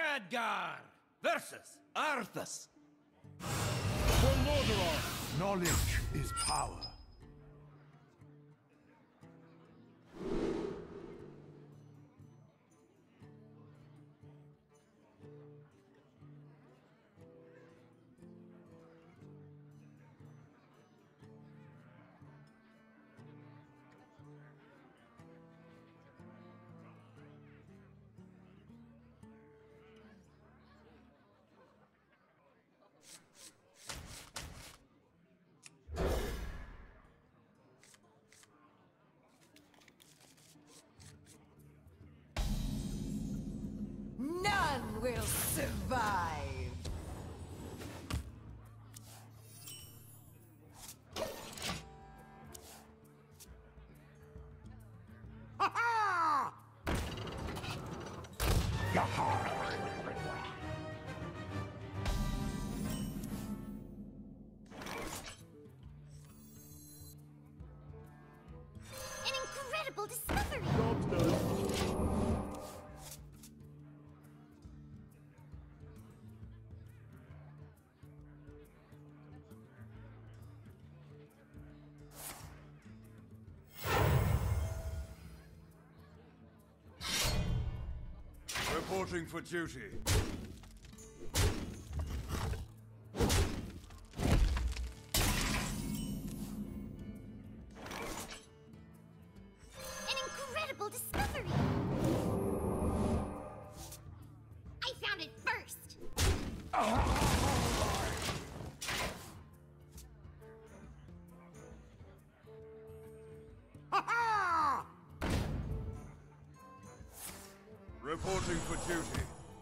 Khadgar versus Arthas. For Lordaeron, knowledge is power. None will survive! Ha-ha! An incredible discovery! Job's done. Reporting for duty. An incredible discovery! I found it first! Ha-ha! Reporting for duty.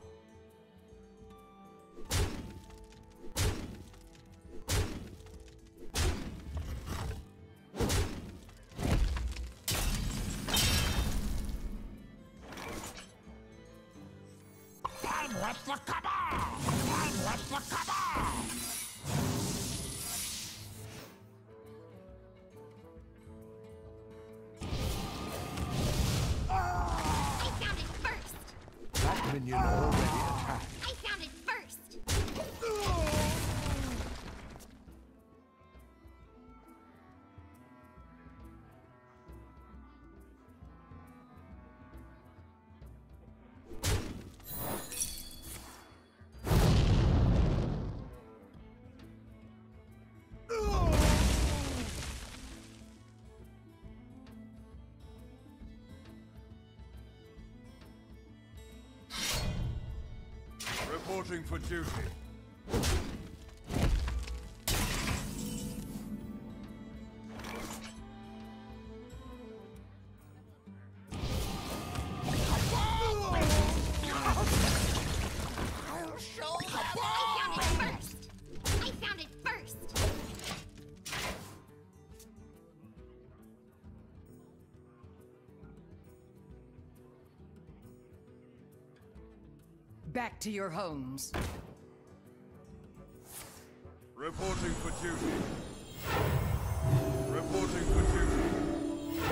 I'm with the Cabal! I'm with the Cabal! I found it first! That minion already attacked. I found it first! Reporting for duty. I'll show the I found it first! I found it first! Back to your homes. Reporting for duty. Reporting for duty.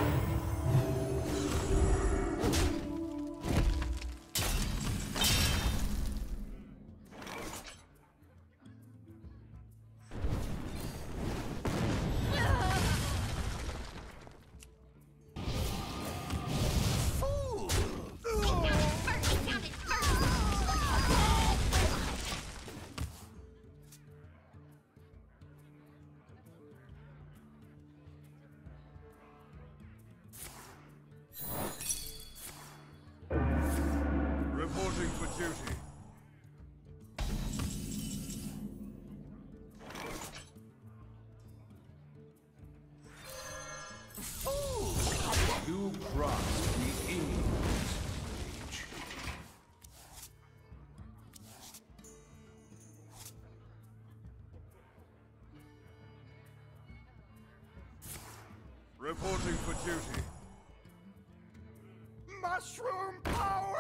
Reporting for duty. You crossed the Eagle's reach. Reporting for duty. Mushroom power!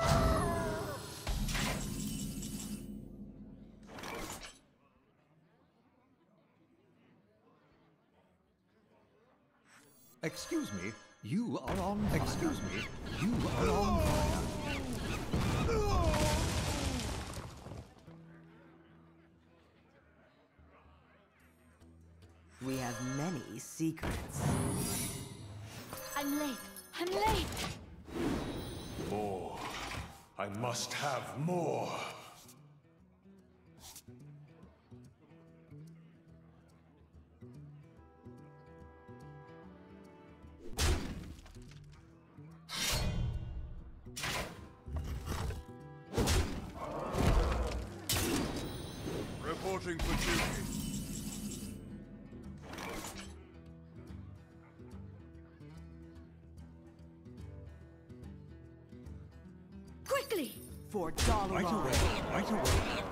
Excuse me, you are on fire. Excuse me, you are on fire. secrets. I'm late. I'm late. More. I must have more. Reporting for duty. Quickly! For Dollar. Right away, right away.